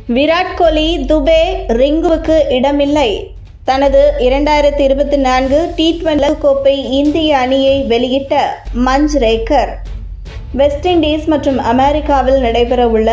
விராட் கோலி துபே ரிங்குவுக்கு இடமில்லை. தனது 2024 T20 கோப்பை இந்திய அணியை வெளியிட்ட மஞ்ச்ரேக்கர். வெஸ்ட் இண்டீஸ் மற்றும் அமெரிக்காவில் நடைபெறவுள்ள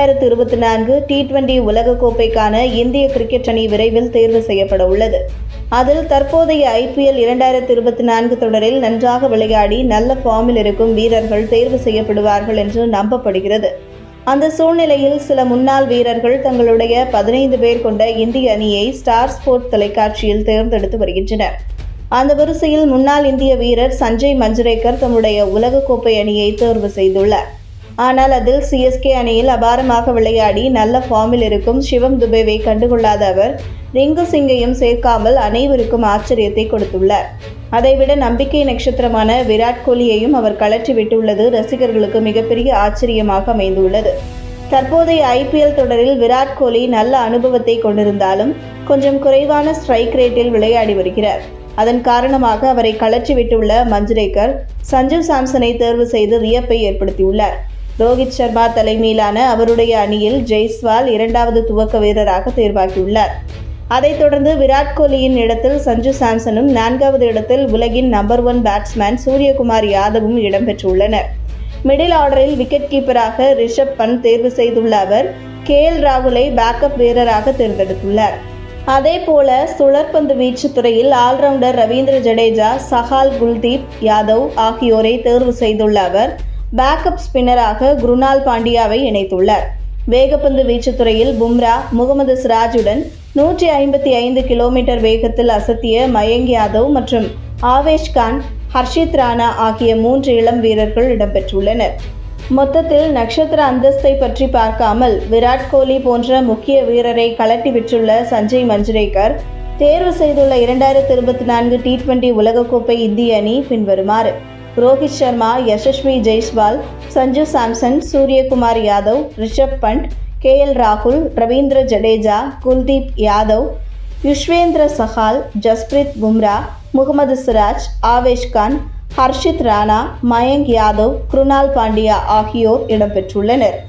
2024 T20 உலகக்கோப்பைக்கான இந்திய கிரிக்கெட் அணி விரைவில் தேர்வு செய்யப்பட உள்ளது. அதில் தற்போதைய IPL 2024 தொடரில் நன்றாக விளையாடி நல்ல ஃபார்மில் இருக்கும் வீரர்கள் தேர்வு செய்யப்படுவார்கள் என்று நம்பப்படுகிறது. அந்த சூழ்நிலையில் சில முன்னாள் வீரர்கள் தங்களுடைய 15 பேர் கொண்ட இந்திய அணியை ஸ்டார் ஸ்போர்ட்ஸ் தொலைக்காட்சியில் தேர்ந்தெடுத்து வருகின்றனர். அந்த வரிசையில் முன்னாள் இந்திய வீரர் சஞ்சய் மஞ்ச்ரேக்கர் தம்முடைய உலகக்கோப்பை அணியை தேர்வு செய்துள்ளார். ஆனால் அதில் CSK அணியில் அபாரமாக விளையாடி நல்ல ஃபார்மில் இருக்கும் சிவம் துபேவை கண்டுகொள்ளாத அவர் ரிங்கு சிங்கையும் சேர்க்காமல் அனைவருக்கும் ஆச்சரியத்தை கொடுத்துள்ளார். அதைவிட நம்பிக்கை நட்சத்திரமான விராட் கோலியையும் அவர் கழற்றி விட்டுள்ளது ரசிகர்களுக்கு மிகப்பெரிய ஆச்சரியமாக அமைந்துள்ளது. தற்போதைய IPL தொடரில் விராட் கோலி நல்ல அனுபவத்தை கொண்டிருந்தாலும் கொஞ்சம் குறைவான ஸ்ட்ரைக் ரேட்டில் விளையாடி வருகிறார். அதன் காரணமாக அவரை கழற்றி விட்டுள்ள மஞ்ச்ரேக்கர் சஞ்சு சாம்சனை தேர்வு செய்து வியப்பை ஏற்படுத்தியுள்ளார். ரோஹித் சர்மா தலைமையிலான அவருடைய அணியில் ஜெய்ஸ்வால் 2வது துவக்க வீரராக தேர்வாகியுள்ளார். அதைத் தொடர்ந்து விராட் கோலியின் இடத்தில் சஞ்சு சாம்சனும் 4வது இடத்தில் உலகின் நம்பர் 1 பேட்ஸ்மேன் சூரியகுமார் யாதவும் இடம்பெற்றுள்ளனர். மிடில் ஆர்டரில் விக்கெட் கீப்பராக ரிஷப் பண்ட் தேர்வு செய்துள்ள அவர் KL ராகுலை பேக்கப் வீரராக தேர்ந்தெடுத்துள்ளார். அதேபோல சுழற்பந்து வீச்சு துறையில் ஆல்ரவுண்டர் ரவீந்திர ஜடேஜா, சஹால், குல்தீப் யாதவ் ஆகியோரை தேர்வு செய்துள்ள அவர் பேக்கப் ஸ்பின்னராக குருனால் பாண்டியாவை இணைத்துள்ளார். வேகப்பந்து வீச்சு துறையில் பும்ரா, முகமது சிராஜுடன் 155 கிலோமீட்டர் வேகத்தில் அசத்திய மயங்க் யாதவ் மற்றும் ஆவேஷ் கான், ஹர்ஷித் ராணா ஆகிய 3 இளம் வீரர்கள் இடம்பெற்றுள்ளனர். மொத்தத்தில் நட்சத்திர அந்தஸ்தை பற்றி பார்க்காமல் விராட் கோலி போன்ற முக்கிய வீரரை கழட்டி விட்டுள்ள சஞ்சய் மஞ்ச்ரேக்கர் தேர்வு செய்துள்ள 2024 T20 உலகக்கோப்பை இந்திய அணி பின்வருமாறு: ரோஹித் சர்மா, யசஸ்வி ஜெய்ஸ்வால், சஞ்சு சாம்சன், சூரியகுமார் யாதவ், ரிஷப் பண்ட், KL ராகுல், ரவீந்திர ஜடேஜா, குல்தீப் யாதவ், யுஸ்வேந்திர சஹால், ஜஸ்பிரித் பும்ரா, முகமது சிராஜ், ஆவேஷ் கான், ஹர்ஷித் ராணா, மயங்க் யாதவ், குருனால் பாண்டியா ஆகியோர் இடம்பெற்றுள்ளனர்.